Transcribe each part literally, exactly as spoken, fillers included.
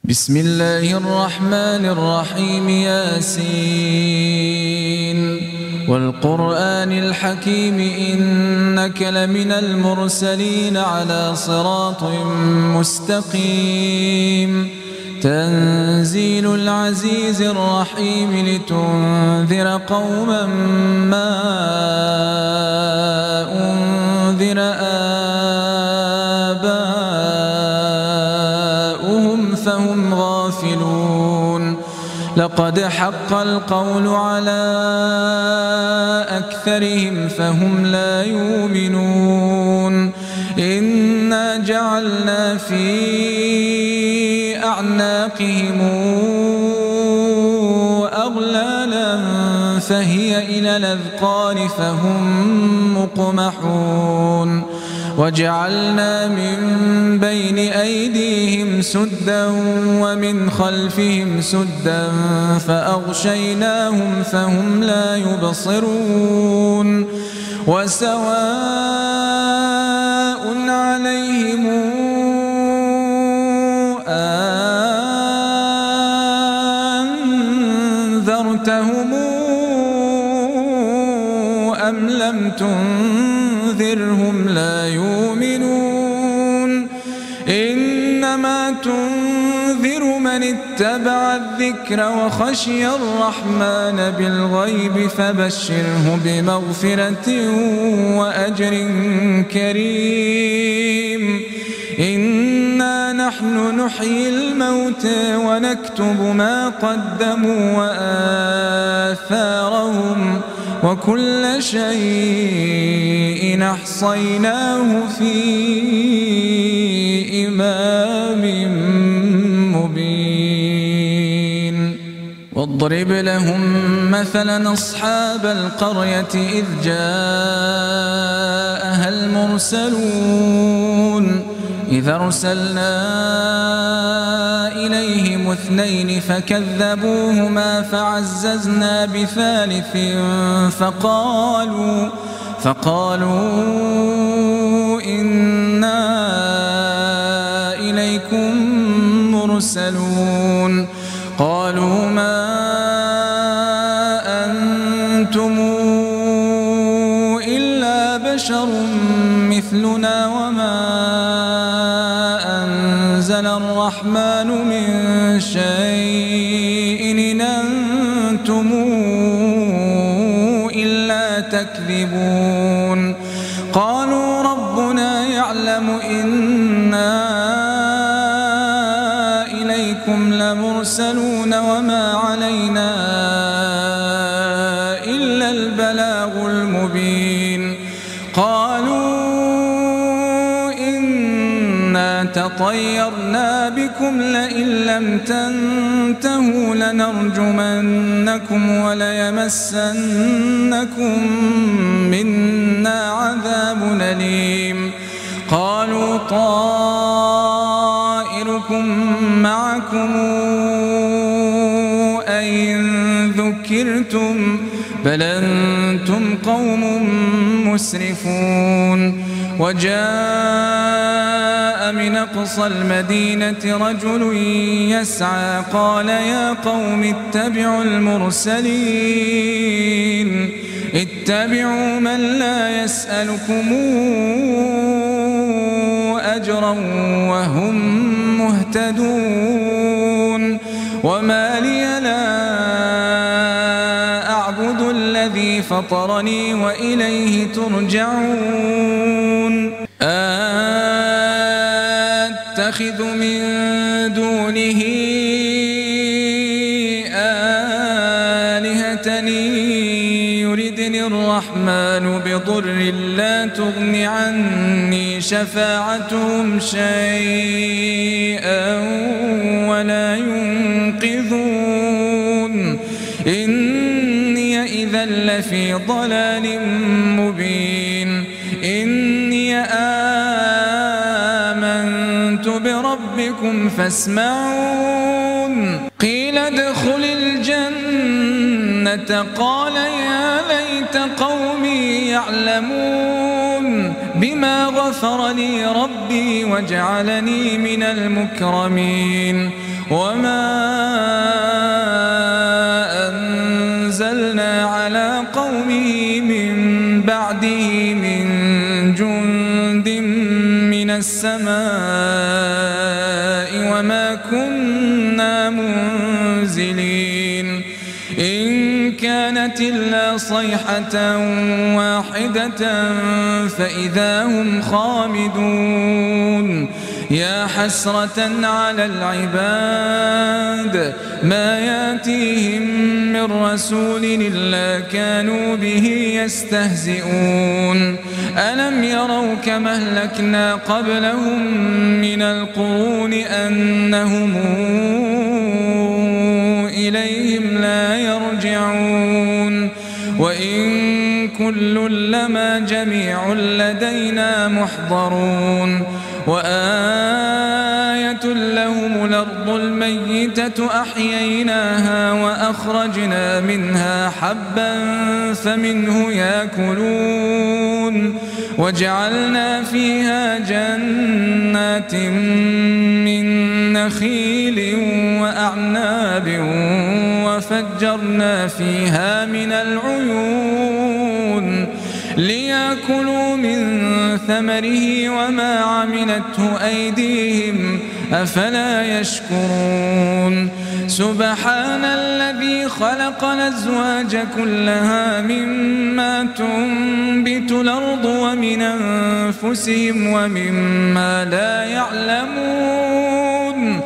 بسم الله الرحمن الرحيم. ياسين والقرآن الحكيم إنك لمن المرسلين على صراط مستقيم. تنزيل العزيز الرحيم لتنذر قوما ما أنذر آباؤهم فهم غافلون. لقد حق القول على أكثرهم فهم لا يؤمنون. إنا جعلنا في أعناقهم أغلالا فهي إلى الأذقان فهم مقمحون. وجعلنا من بين أيديهم سدا ومن خلفهم سدا فأغشيناهم فهم لا يبصرون. وسواء عليهم أنذرتهم أم لم تنذرهم لا يؤمنون. إنما تنذر من اتبع الذكر وخشي الرحمن بالغيب فبشره بمغفرة وأجر كريم. إنا نحن نحيي الموتى ونكتب ما قدموا وآثارهم وكل شيء أحصيناه في إمام مبين. واضرب لهم مثلا أصحاب القرية إذ جاءها المرسلون إذ أرسلنا إليهم اثنين فكذبوهما فعززنا بثالث فقالوا فقالوا إنا إليكم مرسلون. قالوا ما أنتم إلا بشر مثلنا وما أنزل الرحمن من شيء إن أنتم إلا تكذبون. قالوا ربنا يعلم إنا إليكم لمرسلون وما علينا إلا البلاغ المبين. قالوا إنا تطيرنا بكم لئن لم تنتهوا لنرجمنكم وليمسنكم منا عذاب أليم. قالوا طائركم معكم أئن ذكرتم بل أنتم قوم مسرفون. وجاء من أقصى المدينة رجل يسعى قال يا قوم اتبعوا المرسلين اتبعوا من لا يسألكم أجرا وهم مهتدون. وما لي لا أعبد الذي فطرني وإليه ترجعون. أتخذ من دونه آلهة يردني الرحمن بضر لا تغن عني شفاعتهم شيئا ولا ينقذون. إني إذا لفي ضلال مبين. إني آمنت بربكم فاسمعون. قيل ادخل الجنة قال يا ليت قومي يعلمون بما غفر لي ربي وجعلني من المكرمين. وما أنزلنا على قومه من بعده من جند من السماء وما كنا منزلين إن كانت إلا صيحة واحدة فإذا هم خامدون يا حسرة على العباد ما ياتيهم من رسول إلا كانوا به يستهزئون ألم يروا كما أهلكنا قبلهم من القرون أنهم إليهم لا يرجعون وإن كل لما جميع لدينا محضرون وآية لهم الأرض الميتة أحييناها وأخرجنا منها حبا فمنه يأكلون وجعلنا فيها جنات من نخيل وأعناب وفجرنا فيها من العيون ليأكلوا من ثمره وما عملته أيديهم أفلا يشكرون سبحان الذي خلق الأزواج كلها مما تنبت الأرض ومن أنفسهم ومما لا يعلمون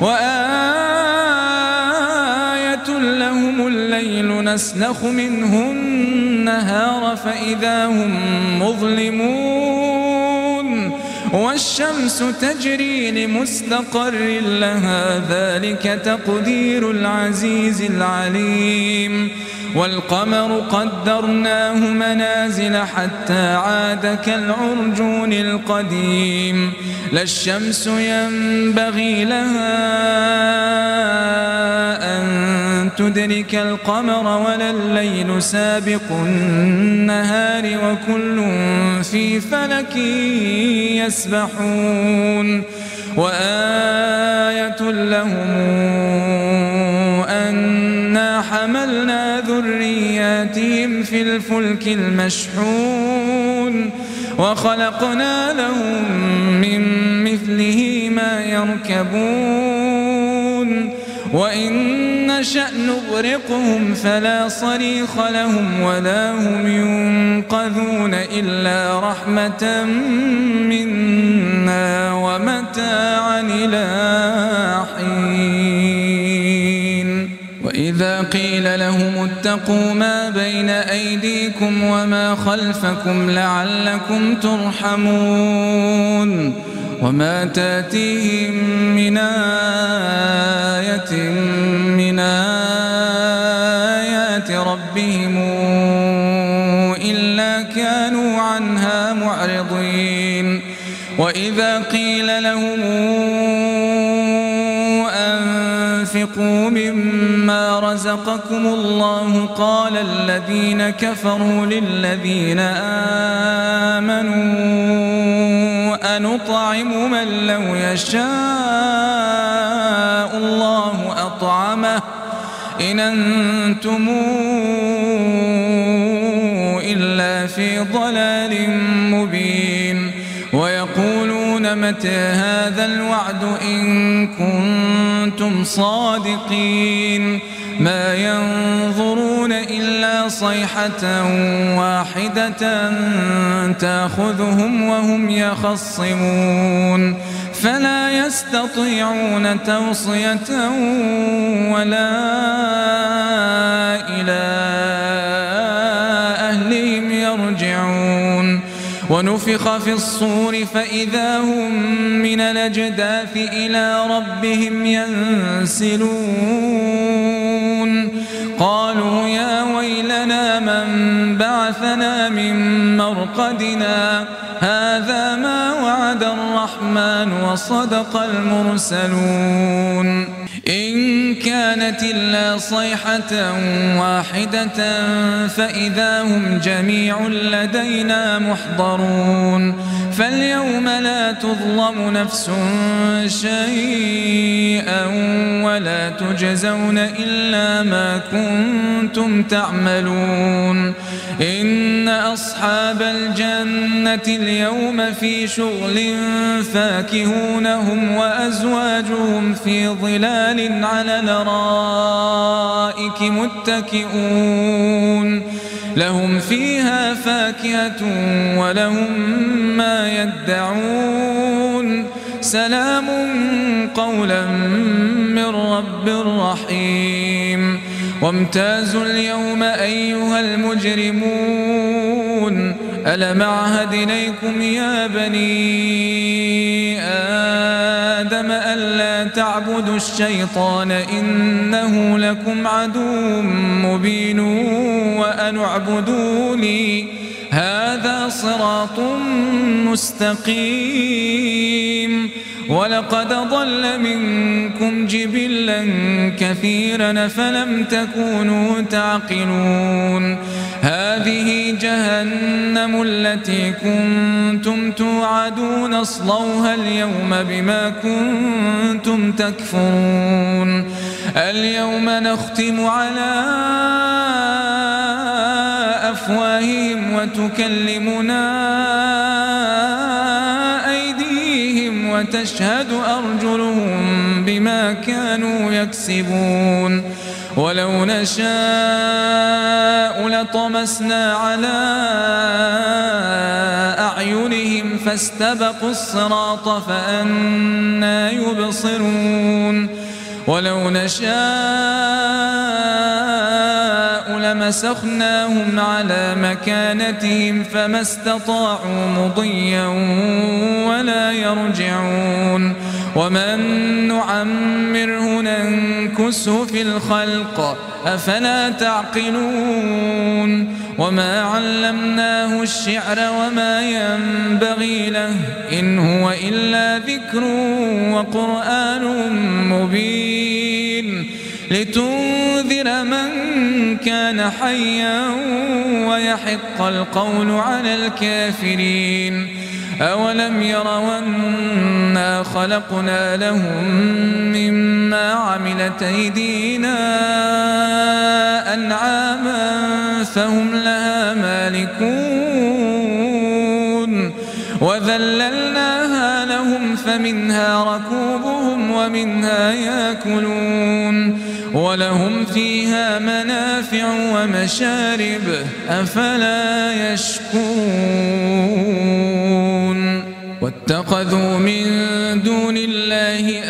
وآية لهم الليل نسلخ منه النهار فإذا هم مظلمون والشمس تجري لمستقر لها ذلك تقدير العزيز العليم والقمر قدرناه منازل حتى عاد كالعرجون القديم لا الشمس ينبغي لها أن تدرك القمر ولا الليل سابق النهار وكل في فلك يسبحون وآية لهم أنا حملنا ذرياتهم في الفلك المشحون وخلقنا لهم من مثله ما يركبون وإن نشأ نغرقهم فلا صريخ لهم ولا هم ينقذون إلا رحمة منا ومتاعا إلى حين وإذا قيل لهم اتقوا ما بين أيديكم وما خلفكم لعلكم ترحمون وما تاتيهم من آية من آيات ربهم إلا كانوا عنها معرضين وإذا قيل لهم أنفقوا مما رزقكم الله قال الذين كفروا للذين آمنوا أنطعم من لو يشاء الله أطعمه إن أنتم إلا في ضلال مبين ويقولون متى هذا الوعد إن كنتم صادقين ما ينظرون إلا صيحة واحدة تأخذهم وهم يخصمون فلا يستطيعون توصية ولا إلى أهلهم يرجعون ونفخ في الصور فإذا هم من الأجداث إلى ربهم ينسلون قالوا يا ويلنا من بعثنا من مرقدنا هذا ما وعد الرحمن وصدق المرسلون إن كانت إلا صيحة واحدة فإذا هم جميع لدينا محضرون فاليوم لا تظلم نفس شيئا ولا تجزون إلا ما كنتم تعملون إن أصحاب الجنة اليوم في شغل فاكهون هم وأزواجهم في ظلال على الأرائك متكئون لهم فيها فاكهة ولهم ما يدعون سلام قولا من رب رحيم وامتازوا اليوم أيها المجرمون ألم أعهد إليكم يا بني آدم ألا تعبدوا الشيطان إنه لكم عدو مبين وأن اعبدوني هذا صراط مستقيم ولقد ضل منكم جبلا كثيرا فلم تكونوا تعقلون هذه جهنم التي كنتم توعدون اصلوها اليوم بما كنتم تكفرون اليوم نختم على أفواههم وتكلمنا أيديهم وتشهد أرجلهم بما كانوا يكسبون ولو نشاء لطمسنا على أعينهم فاستبقوا الصراط فأنى يبصرون ولو نشاء لمسخناهم على مكانتهم فما استطاعوا مضيا ولا يرجعون ومن نعمره ننكسه في الخلق أفلا تعقلون وما علمناه الشعر وما ينبغي له إن هو إلا ذكر وقرآن مبين لتنذر من كان حيا ويحق القول على الكافرين أولم يروا أنا خلقنا لهم مما عملت أيدينا أنعاما فهم لها مالكون وذللناها لهم فمنها ركوبهم ومنها يأكلون ولهم فيها منافع ومشارب أفلا يشكرون واتخذوا من دون الله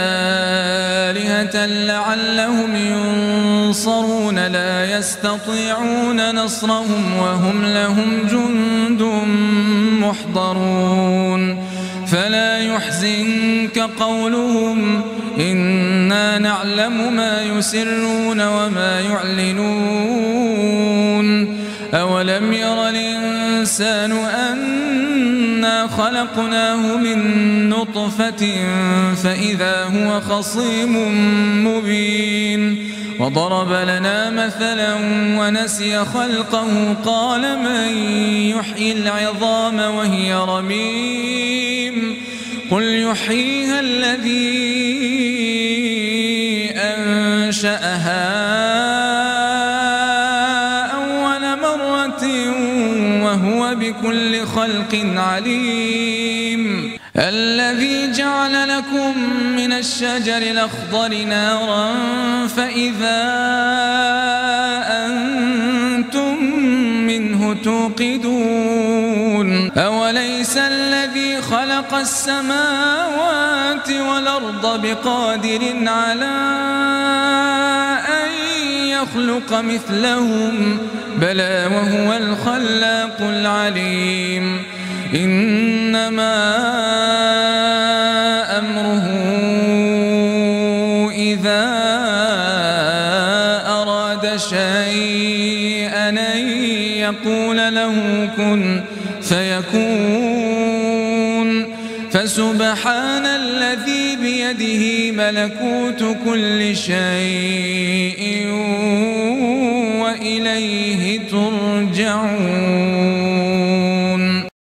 آلهة لعلهم ينصرون لا يستطيعون نصرهم وهم لهم جند محضرون فلا يحزنك قولهم إنا نعلم ما يسرون وما يعلنون أولم ير الإنسان أنا خلقناه من نطفة فإذا هو خصيم مبين وضرب لنا مثلا ونسي خلقه قال من يحيي العظام وهي رميم قل يحييها الذي أنشأها أول مرة وهو بكل خلق عليم الذي جعل لكم من الشجر الأخضر نارا فإذا أنتم منه توقدون أوليس الذي خلق السماوات والأرض بقادر على أن يخلق مثلهم بلى وهو الخلاق العليم إنما أمره إذا أراد شيئا أن يقول له كن فيكون فسبحان الذي بيده ملكوت كل شيء وإليه ترجعون.